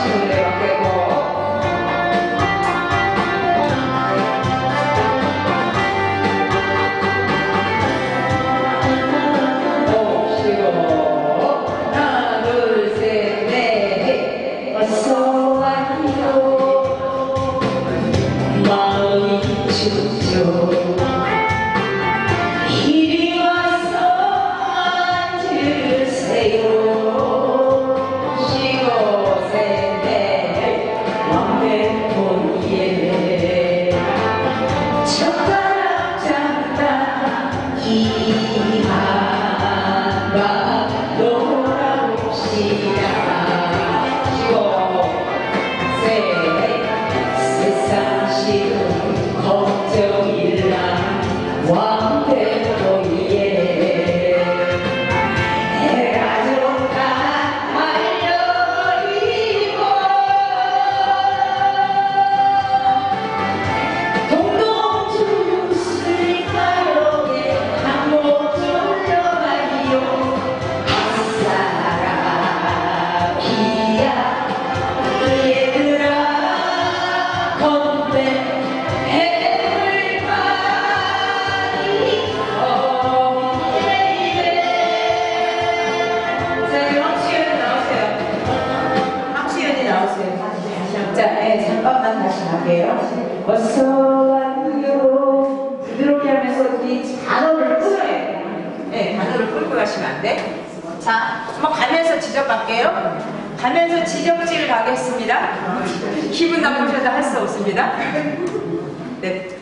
잠깐만 다시 할게요. 어서와요. 부드럽게 하면서 이 단어를 끊어야 돼요. 네, 단어를 끌고 가시면 안 돼. 자, 한번 가면서 지적 갈게요. 가면서 지적질 가겠습니다. 기분 나쁘셔서 할 수 없습니다. 네.